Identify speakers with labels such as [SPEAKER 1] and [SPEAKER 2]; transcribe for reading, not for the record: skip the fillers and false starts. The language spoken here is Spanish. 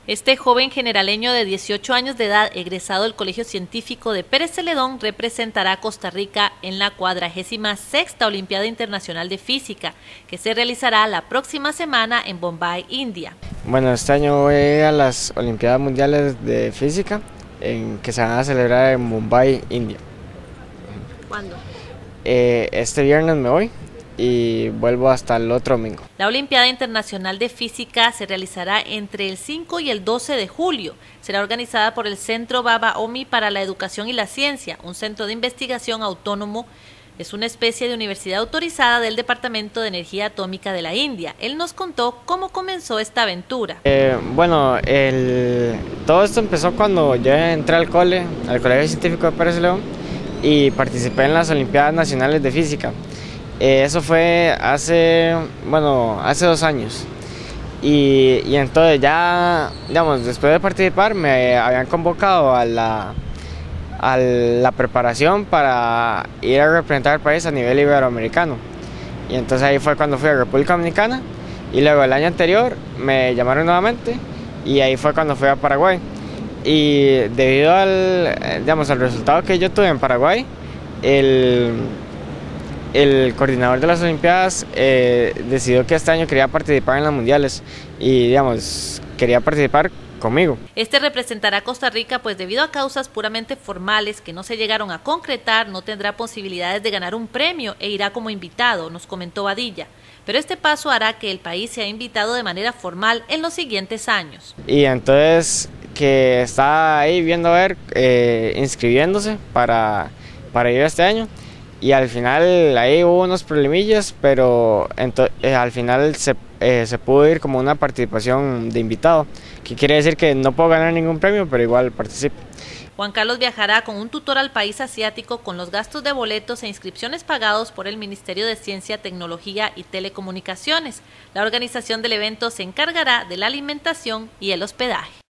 [SPEAKER 1] Este joven generaleño de 18 años de edad, egresado del Colegio Científico de Pérez Celedón, representará a Costa Rica en la 46ª Olimpiada Internacional de Física, que se realizará la próxima semana en Bombay, India.
[SPEAKER 2] Bueno, este año voy a las Olimpiadas Mundiales de Física, que se van a celebrar en Bombay, India.
[SPEAKER 1] ¿Cuándo?
[SPEAKER 2] Este viernes me voy y vuelvo hasta el otro domingo.
[SPEAKER 1] La Olimpiada Internacional de Física se realizará entre el 5 y el 12 de julio. Será organizada por el Centro Baba Homi para la Educación y la Ciencia, un centro de investigación autónomo. Es una especie de universidad autorizada del Departamento de Energía Atómica de la India. Él nos contó cómo comenzó esta aventura.
[SPEAKER 2] Todo esto empezó cuando yo entré al Colegio Científico de Pérez Celedón, y participé en las Olimpiadas Nacionales de Física. Eso fue hace 2 años. Y entonces ya, digamos, después de participar me habían convocado a la preparación para ir a representar al país a nivel iberoamericano. Y entonces ahí fue cuando fui a República Dominicana, y luego el año anterior me llamaron nuevamente y ahí fue cuando fui a Paraguay. Y debido al resultado que yo tuve en Paraguay, el coordinador de las Olimpiadas decidió que este año quería participar en las mundiales y quería participar conmigo.
[SPEAKER 1] Este representará a Costa Rica, pues debido a causas puramente formales que no se llegaron a concretar, no tendrá posibilidades de ganar un premio e irá como invitado, nos comentó Badilla. Pero este paso hará que el país sea invitado de manera formal en los siguientes años.
[SPEAKER 2] Y entonces que está ahí viendo a ver, inscribiéndose para ir este año. Y al final ahí hubo unos problemillas, pero al final se pudo ir como una participación de invitado, que quiere decir que no puedo ganar ningún premio, pero igual participo.
[SPEAKER 1] Juan Carlos viajará con un tutor al país asiático con los gastos de boletos e inscripciones pagados por el Ministerio de Ciencia, Tecnología y Telecomunicaciones. La organización del evento se encargará de la alimentación y el hospedaje.